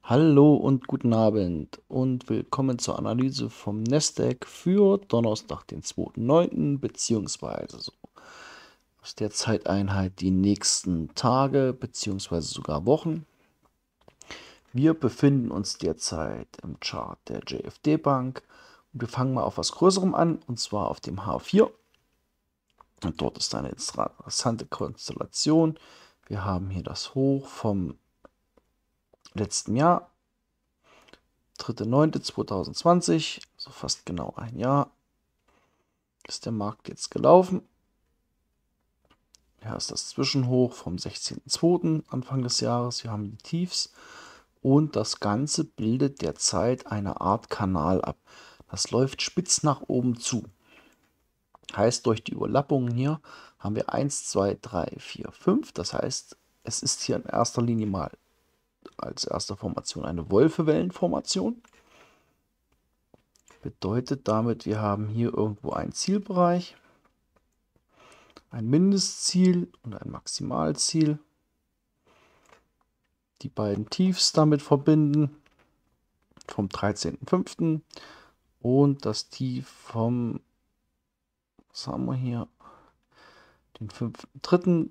Hallo und guten Abend und willkommen zur Analyse vom Nasdaq für Donnerstag, den 2.9. beziehungsweise so aus der Zeiteinheit die nächsten Tage beziehungsweise sogar Wochen. Wir befinden uns derzeit im Chart der JFD Bank und wir fangen mal auf was Größerem an, und zwar auf dem H4. Und dort ist eine interessante Konstellation. Wir haben hier das Hoch vom letzten Jahr, 3.9.2020, also fast genau ein Jahr, ist der Markt jetzt gelaufen. Hier ist das Zwischenhoch vom 16.02. Anfang des Jahres. Wir haben die Tiefs und das Ganze bildet derzeit eine Art Kanal ab. Das läuft spitz nach oben zu. Heißt, durch die Überlappungen hier haben wir 1, 2, 3, 4, 5. Das heißt, es ist hier in erster Linie mal als erste Formation eine Wolfewellenformation. Bedeutet damit, wir haben hier irgendwo einen Zielbereich, ein Mindestziel und ein Maximalziel. Die beiden Tiefs damit verbinden vom 13.05. und das Tief vom, was haben wir hier, den 5.03.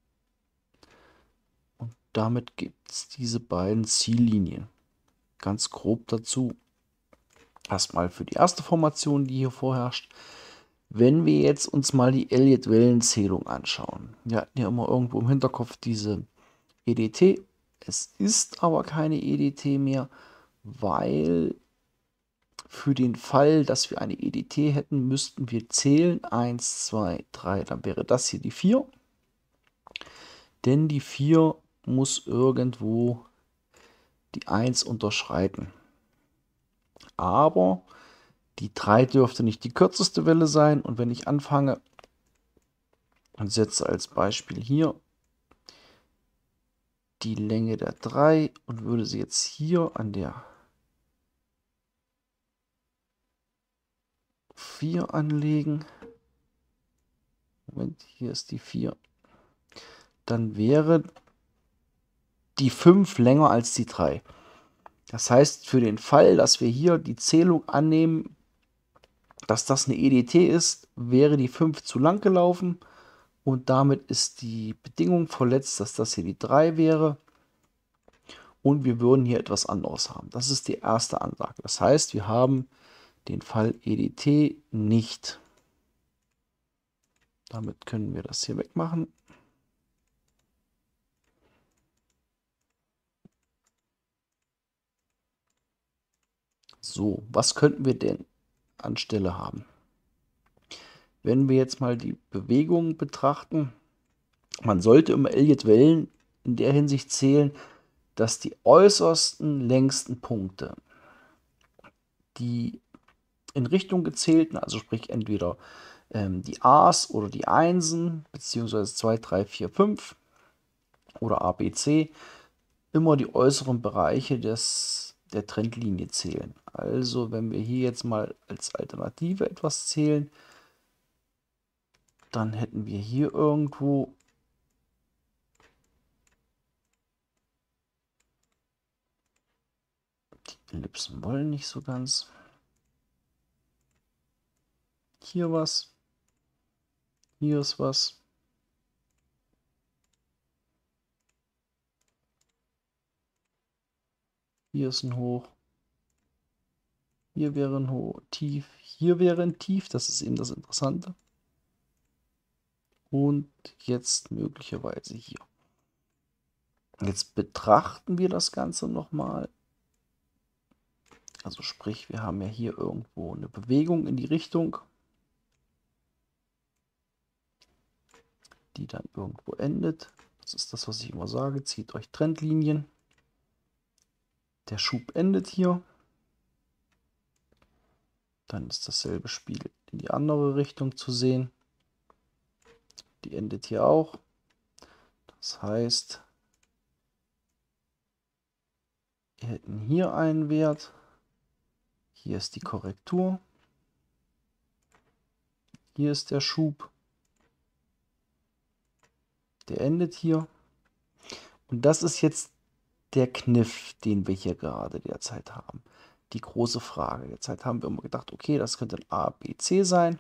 Und damit gibt es diese beiden Ziellinien. Ganz grob dazu. Erstmal für die erste Formation, die hier vorherrscht. Wenn wir jetzt uns mal die Elliott-Wellenzählung anschauen. Wir hatten ja immer irgendwo im Hinterkopf diese EDT. Es ist aber keine EDT mehr, weil für den Fall, dass wir eine EDT hätten, müssten wir zählen. 1, 2, 3, dann wäre das hier die 4. Denn die 4 muss irgendwo die 1 unterschreiten. Aber die 3 dürfte nicht die kürzeste Welle sein. Und wenn ich anfange und setze als Beispiel hier die Länge der 3 und würde sie jetzt hier an der 4 anlegen. Moment, hier ist die 4. Dann wäre die 5 länger als die 3. Das heißt, für den Fall, dass wir hier die Zählung annehmen, dass das eine EDT ist, wäre die 5 zu lang gelaufen und damit ist die Bedingung verletzt, dass das hier die 3 wäre und wir würden hier etwas anderes haben. Das ist die erste Ansage. Das heißt, wir haben den Fall EDT nicht. Damit können wir das hier wegmachen. So, was könnten wir denn anstelle haben? Wenn wir jetzt mal die Bewegung betrachten, man sollte immer Elliott-Wellen in der Hinsicht zählen, dass die äußersten längsten Punkte, die in Richtung gezählten, also sprich entweder die A's oder die Einsen, beziehungsweise 2, 3, 4, 5 oder A, B, C, immer die äußeren Bereiche der Trendlinie zählen. Also wenn wir hier jetzt mal als Alternative etwas zählen, dann hätten wir hier irgendwo die Ellipsen wollen nicht so ganz. Hier was. Hier ist was. Hier ist ein Hoch. Hier wäre ein Hoch, Tief. Hier wäre ein Tief. Das ist eben das Interessante. Und jetzt möglicherweise hier. Jetzt betrachten wir das Ganze nochmal. Also sprich, wir haben ja hier irgendwo eine Bewegung in die Richtung, die dann irgendwo endet. Das ist das, was ich immer sage. Zieht euch Trendlinien. Der Schub endet hier. Dann ist dasselbe Spiel in die andere Richtung zu sehen. Die endet hier auch. Das heißt, wir hätten hier einen Wert. Hier ist die Korrektur. Hier ist der Schub. Der endet hier. Und das ist jetzt der Kniff, den wir hier gerade derzeit haben. Die große Frage. Derzeit haben wir immer gedacht, okay, das könnte ein A, B, C sein.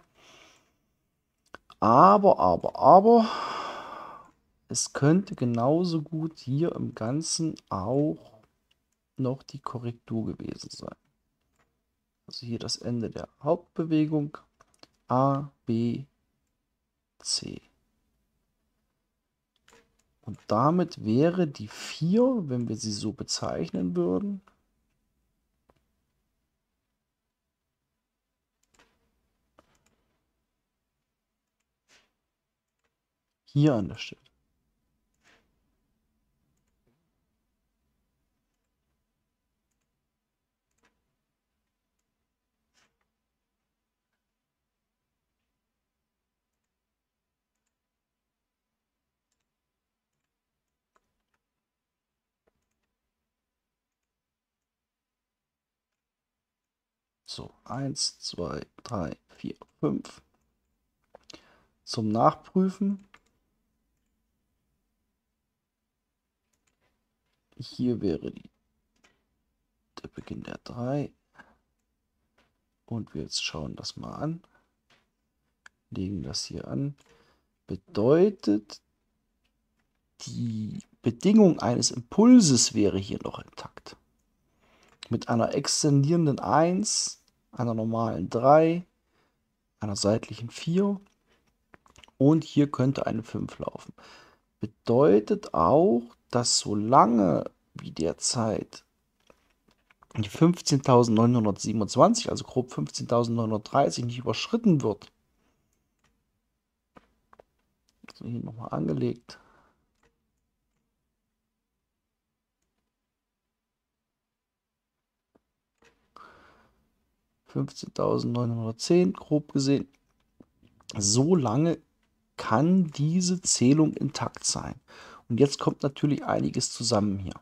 Aber, es könnte genauso gut hier im Ganzen auch noch die Korrektur gewesen sein. Also hier das Ende der Hauptbewegung. A, B, C. Und damit wäre die 4, wenn wir sie so bezeichnen würden, hier an der Stelle. So, 1, 2, 3, 4, 5. Zum Nachprüfen. Hier wäre der Beginn der 3. Und wir jetzt schauen das mal an. Legen das hier an. Bedeutet, die Bedingung eines Impulses wäre hier noch intakt. Mit einer extendierenden 1, einer normalen 3, einer seitlichen 4 und hier könnte eine 5 laufen. Bedeutet auch, dass solange wie derzeit die 15.927, also grob 15.930 nicht überschritten wird, also hier nochmal angelegt, (15.910) grob gesehen, so lange kann diese Zählung intakt sein. Und jetzt kommt natürlich einiges zusammen hier.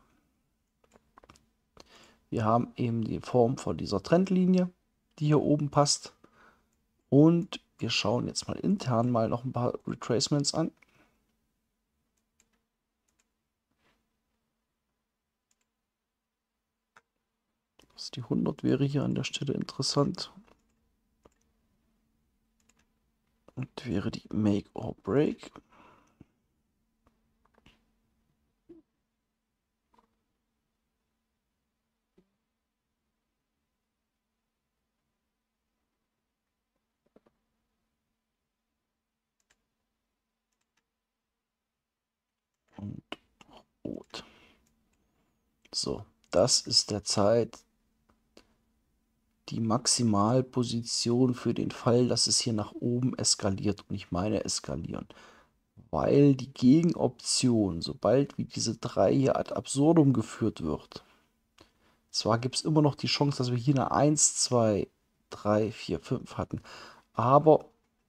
Wir haben eben die Form von dieser Trendlinie, die hier oben passt. Und wir schauen jetzt mal intern mal noch ein paar Retracements an. Die 100 wäre hier an der Stelle interessant. Und wäre die Make or Break. Und rot. So, das ist derzeit die Maximalposition für den Fall, dass es hier nach oben eskaliert. Und ich meine eskalieren. Weil die Gegenoption, sobald wie diese 3 hier ad absurdum geführt wird, zwar gibt es immer noch die Chance, dass wir hier eine 1, 2, 3, 4, 5 hatten, aber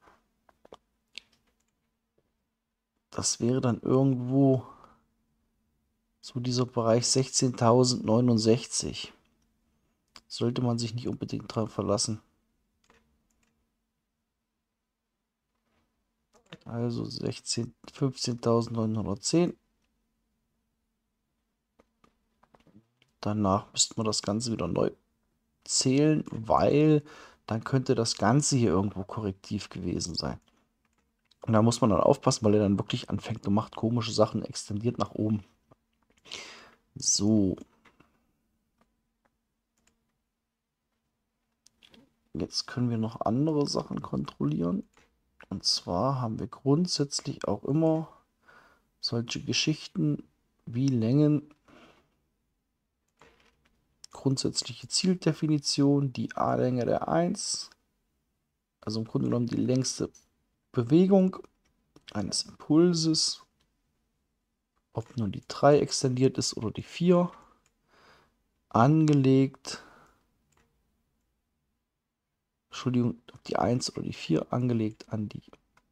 das wäre dann irgendwo so dieser Bereich 16.069. Sollte man sich nicht unbedingt dran verlassen. Also 15.910. Danach müsste man das Ganze wieder neu zählen, weil dann könnte das Ganze hier irgendwo korrektiv gewesen sein. Und da muss man dann aufpassen, weil er dann wirklich anfängt und macht komische Sachen, extendiert nach oben. So. Jetzt können wir noch andere Sachen kontrollieren. Und zwar haben wir grundsätzlich auch immer solche Geschichten wie Längen, grundsätzliche Zieldefinition, die A-Länge der 1, also im Grunde genommen die längste Bewegung eines Impulses, ob nun die 3 extendiert ist oder die 4, angelegt, Entschuldigung, ob die 1 oder die 4 angelegt an die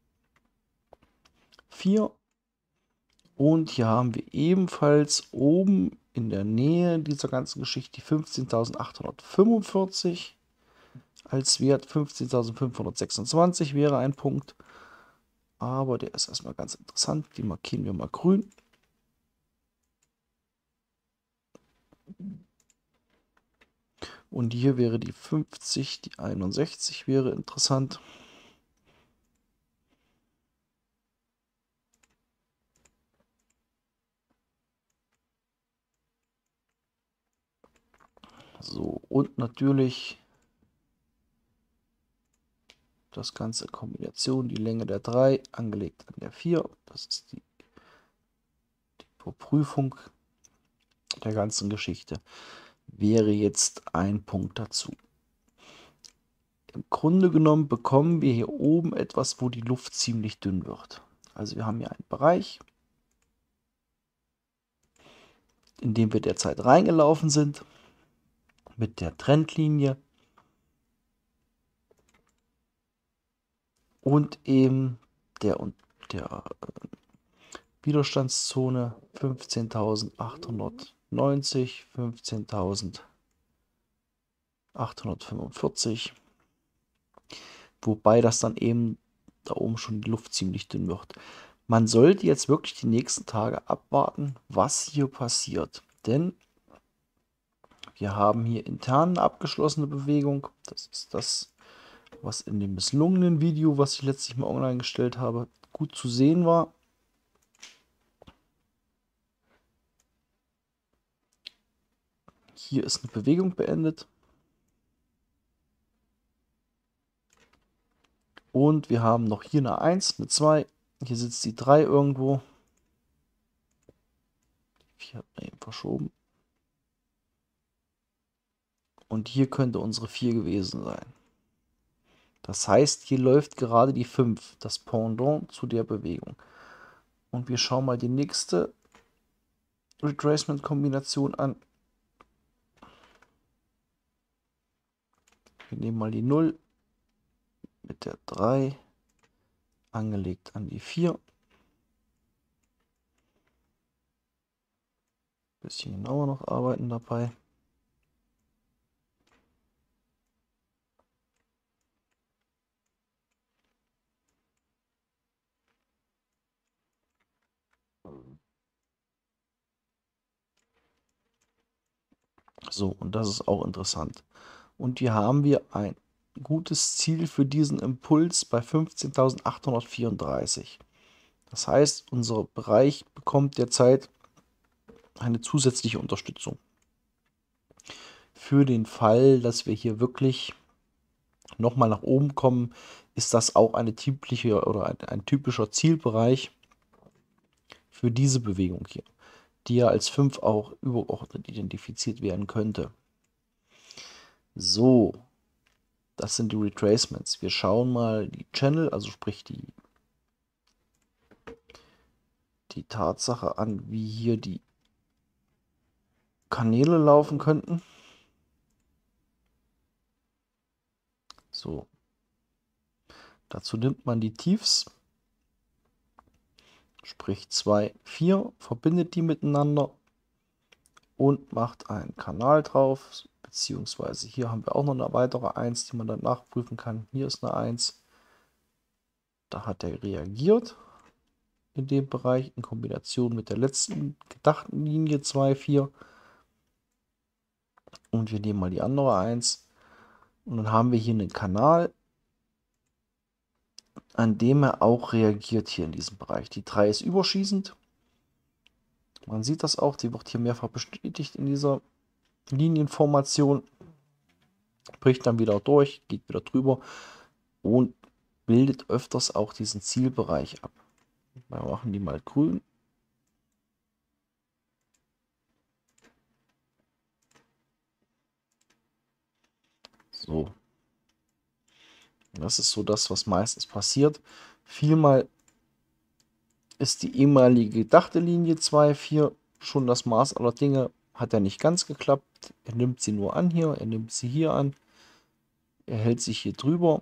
4. Und hier haben wir ebenfalls oben in der Nähe dieser ganzen Geschichte die 15.845 als Wert. 15.526 wäre ein Punkt. Aber der ist erstmal ganz interessant. Die markieren wir mal grün. Und hier wäre die 50, die 61 wäre interessant. So, und natürlich das Ganze in Kombination, die Länge der 3 angelegt an der 4. Das ist die Überprüfung der ganzen Geschichte. Wäre jetzt ein Punkt dazu. Im Grunde genommen bekommen wir hier oben etwas, wo die Luft ziemlich dünn wird. Also wir haben hier einen Bereich, in dem wir derzeit reingelaufen sind, mit der Trendlinie und eben der Widerstandszone 15.890, 15.845, wobei das dann eben da oben schon die Luft ziemlich dünn wird. Man sollte jetzt wirklich die nächsten Tage abwarten, was hier passiert, denn wir haben hier intern eine abgeschlossene Bewegung. Das ist das, was in dem misslungenen Video, was ich letztlich mal online gestellt habe, gut zu sehen war. Hier ist eine Bewegung beendet. Und wir haben noch hier eine 1, eine 2. Hier sitzt die 3 irgendwo. 4 hat man eben verschoben. Und hier könnte unsere 4 gewesen sein. Das heißt, hier läuft gerade die 5, das Pendant zu der Bewegung. Und wir schauen mal die nächste Retracement-Kombination an. Wir nehmen mal die 0 mit der 3 angelegt an die 4. Bisschen genauer noch arbeiten dabei. So, und das ist auch interessant. Und hier haben wir ein gutes Ziel für diesen Impuls bei 15.834. Das heißt, unser Bereich bekommt derzeit eine zusätzliche Unterstützung. Für den Fall, dass wir hier wirklich nochmal nach oben kommen, ist das auch eine typische oder ein typischer Zielbereich für diese Bewegung hier, die ja als 5 auch übergeordnet identifiziert werden könnte. So, das sind die Retracements. Wir schauen mal die Channel, also sprich die Tatsache an, wie hier die Kanäle laufen könnten. So, dazu nimmt man die Tiefs, sprich 2, 4, verbindet die miteinander und macht einen Kanal drauf, beziehungsweise hier haben wir auch noch eine weitere 1, die man dann nachprüfen kann. Hier ist eine 1, da hat er reagiert in dem Bereich in Kombination mit der letzten gedachten Linie 2, 4. Und wir nehmen mal die andere 1 und dann haben wir hier einen Kanal, an dem er auch reagiert hier in diesem Bereich. Die 3 ist überschießend. Man sieht das auch, die wird hier mehrfach bestätigt in dieser Linienformation. Bricht dann wieder durch, geht wieder drüber und bildet öfters auch diesen Zielbereich ab. Wir machen die mal grün. So. Das ist so das, was meistens passiert. Vielmal ist die ehemalige gedachte Linie 2, 4 schon das Maß aller Dinge. Hat er nicht ganz geklappt. Er nimmt sie nur an hier, er nimmt sie hier an. Er hält sich hier drüber.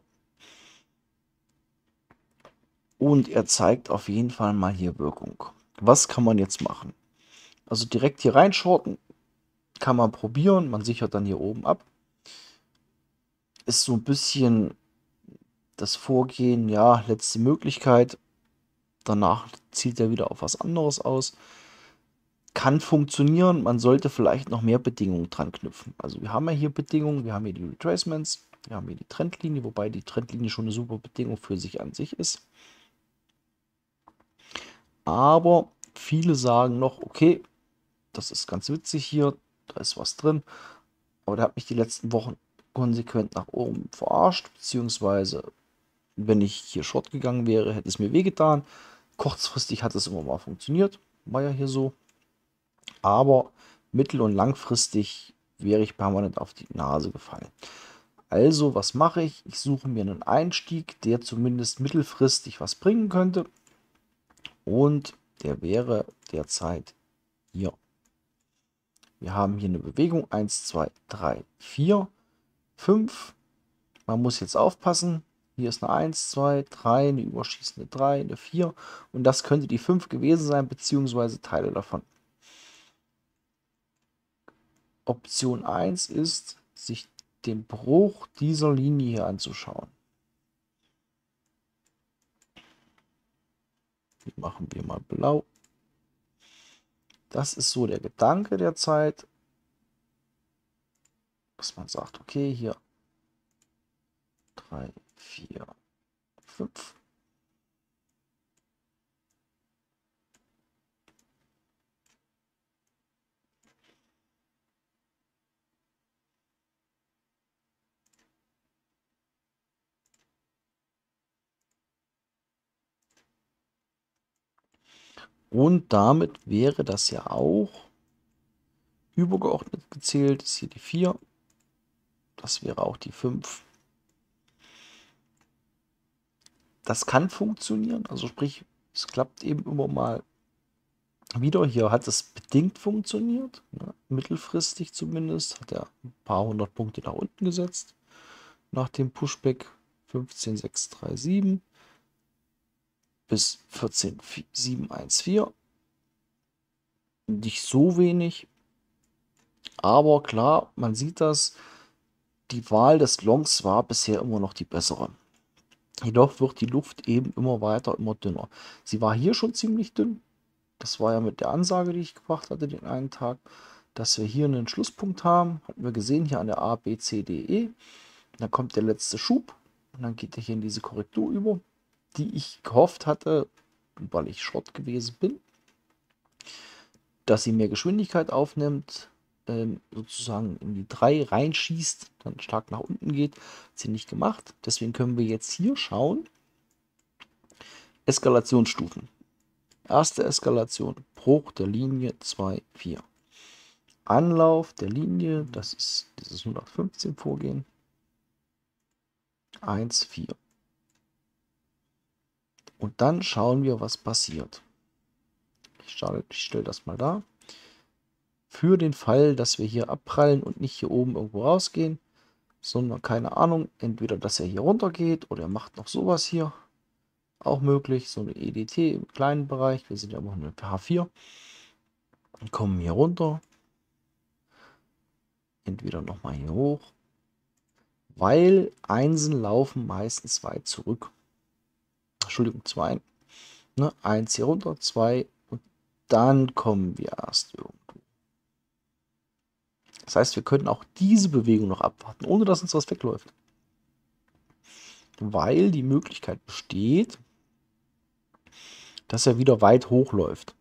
Und er zeigt auf jeden Fall mal hier Wirkung. Was kann man jetzt machen? Also direkt hier reinshorten kann man probieren. Man sichert dann hier oben ab. Ist so ein bisschen das Vorgehen, ja, letzte Möglichkeit. Danach zielt er wieder auf was anderes aus. Kann funktionieren, man sollte vielleicht noch mehr Bedingungen dran knüpfen. Also wir haben ja hier Bedingungen, wir haben hier die Retracements, wir haben hier die Trendlinie, wobei die Trendlinie schon eine super Bedingung für sich an sich ist. Aber viele sagen noch, okay, das ist ganz witzig hier, da ist was drin, aber der hat mich die letzten Wochen konsequent nach oben verarscht, beziehungsweise wenn ich hier Short gegangen wäre, hätte es mir wehgetan. Kurzfristig hat es immer mal funktioniert, war ja hier so. Aber mittel- und langfristig wäre ich permanent auf die Nase gefallen. Also, was mache ich? Ich suche mir einen Einstieg, der zumindest mittelfristig was bringen könnte. Und der wäre derzeit hier. Wir haben hier eine Bewegung 1, 2, 3, 4, 5. Man muss jetzt aufpassen. Hier ist eine 1, 2, 3, eine überschießende 3, eine 4. Und das könnte die 5 gewesen sein, beziehungsweise Teile davon. Option 1 ist, sich den Bruch dieser Linie hier anzuschauen. Die machen wir mal blau. Das ist so der Gedanke der Zeit, dass man sagt, okay, hier 3, 4, 5. Und damit wäre das ja auch übergeordnet gezählt. Ist hier die 4. Das wäre auch die 5. Das kann funktionieren. Also sprich, es klappt eben immer mal wieder. Hier hat es bedingt funktioniert. Ne? Mittelfristig zumindest. Hat er ein paar hundert Punkte nach unten gesetzt. Nach dem Pushback 15,637 bis 14,714. Nicht so wenig. Aber klar, man sieht das. Die Wahl des Longs war bisher immer noch die bessere. Jedoch wird die Luft eben immer weiter, immer dünner. Sie war hier schon ziemlich dünn. Das war ja mit der Ansage, die ich gebracht hatte, den einen Tag, dass wir hier einen Schlusspunkt haben. Hatten wir gesehen, hier an der A, B, C, D, E. Dann kommt der letzte Schub und dann geht er hier in diese Korrektur über, die ich gehofft hatte, weil ich Schrott gewesen bin, dass sie mehr Geschwindigkeit aufnimmt, sozusagen in die 3 reinschießt, dann stark nach unten geht. Hat sie nicht gemacht. Deswegen können wir jetzt hier schauen. Eskalationsstufen. Erste Eskalation, Bruch der Linie 2, 4. Anlauf der Linie, das ist dieses 115 Vorgehen, 1, 4. Und dann schauen wir, was passiert. Ich stelle das mal da. Für den Fall, dass wir hier abprallen und nicht hier oben irgendwo rausgehen, sondern keine Ahnung, entweder dass er hier runter geht oder er macht noch sowas hier. Auch möglich, so eine EDT im kleinen Bereich. Wir sind ja immer nur H4. Und kommen hier runter. Entweder nochmal hier hoch. Weil Einsen laufen meistens weit zurück. Entschuldigung, 2. Ne, 1 hier runter, 2 und dann kommen wir erst irgendwo. Das heißt, wir können auch diese Bewegung noch abwarten, ohne dass uns was wegläuft. Weil die Möglichkeit besteht, dass er wieder weit hochläuft.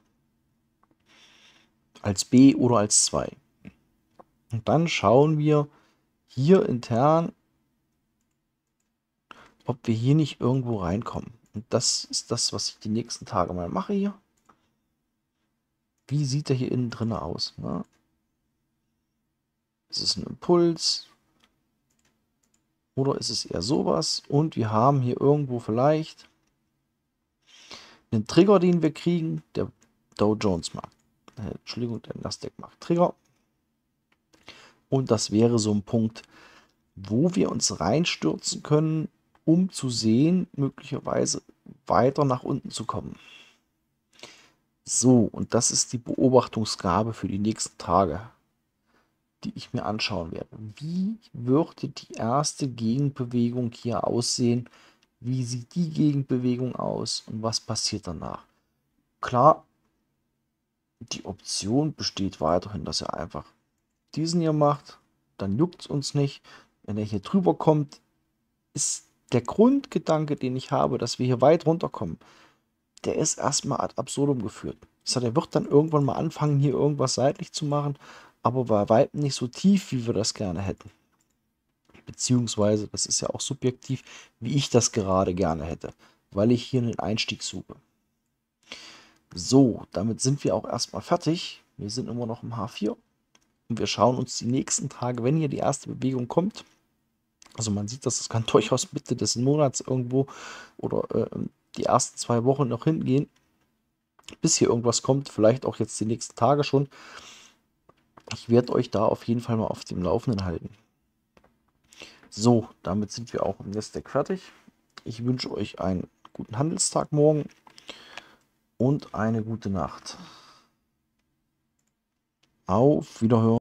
Als B oder als 2. Und dann schauen wir hier intern, ob wir hier nicht irgendwo reinkommen. Und das ist das, was ich die nächsten Tage mal mache hier. Wie sieht er hier innen drin aus? Ne? Ist es ein Impuls? Oder ist es eher sowas? Und wir haben hier irgendwo vielleicht einen Trigger, den wir kriegen. Der Dow Jones Markt. Entschuldigung, der Nasdaq Markt Trigger. Und das wäre so ein Punkt, wo wir uns reinstürzen können, um zu sehen, möglicherweise weiter nach unten zu kommen. So, und das ist die Beobachtungsgabe für die nächsten Tage, die ich mir anschauen werde. Wie würde die erste Gegenbewegung hier aussehen? Wie sieht die Gegenbewegung aus und was passiert danach? Klar, Die Option besteht weiterhin, dass ihr einfach diesen hier macht. Dann juckt es uns nicht. Wenn er hier drüber kommt, ist der Grundgedanke, den ich habe, dass wir hier weit runterkommen, der ist erstmal ad absurdum geführt. Das heißt, er wird dann irgendwann mal anfangen, hier irgendwas seitlich zu machen, aber bei weitem nicht so tief, wie wir das gerne hätten. Beziehungsweise, das ist ja auch subjektiv, wie ich das gerade gerne hätte, weil ich hier einen Einstieg suche. So, damit sind wir auch erstmal fertig. Wir sind immer noch im H4 und wir schauen uns die nächsten Tage, wenn hier die erste Bewegung kommt, also man sieht, dass das kann durchaus Mitte des Monats irgendwo oder die ersten 2 Wochen noch hingehen, bis hier irgendwas kommt, vielleicht auch jetzt die nächsten Tage schon. Ich werde euch da auf jeden Fall mal auf dem Laufenden halten. So, damit sind wir auch im Nasdaq fertig. Ich wünsche euch einen guten Handelstag morgen und eine gute Nacht. Auf Wiederhören.